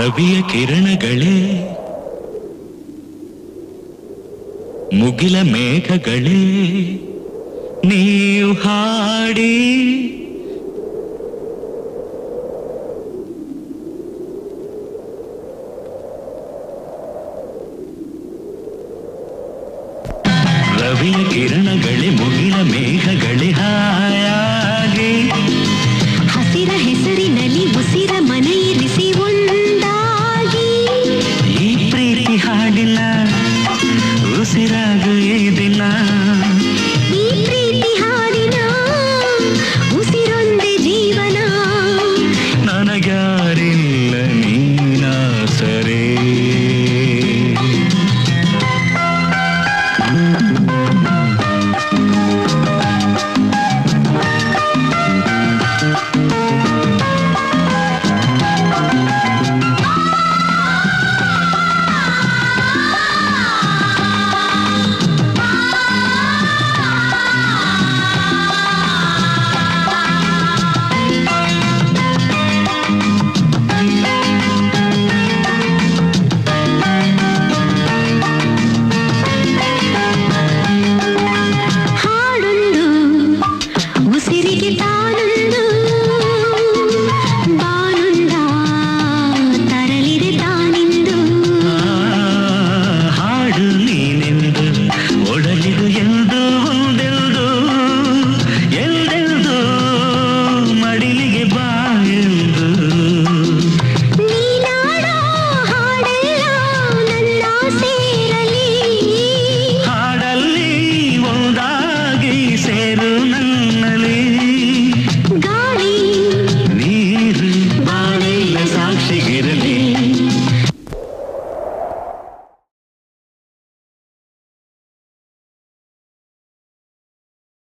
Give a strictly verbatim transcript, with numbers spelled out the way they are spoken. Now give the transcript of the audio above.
ರವಿಯ ಕಿರಣಗಳೇ ಮುಗಿಲ ಮೇಘಗಳೇ ನೀವು ಹಾಡಿ ರವಿಯ ಕಿರಣಗಳೇ ಮುಗಿಲ ಮೇಘಗಳೇ ಹಾಯಾಗಿ ಹಸಿರ ಹೆಸರಿನಲ್ಲಿ ಉಸಿರ ಮನೆಯಿರಿಸಿ ಒಂದಾಗಿ ಈ ಪ್ರೀತಿ ಹಾಡಿನ ಉಸಿರಾಗು ಈ ದಿನ ಈ ಪ್ರೀತಿ ಹಾಡಿನ ಉಸಿರೊಂದೇ ಜೀವನ ನನಗ್ಯಾರಿಲ್ಲ ನೀನಾ ಸರೇ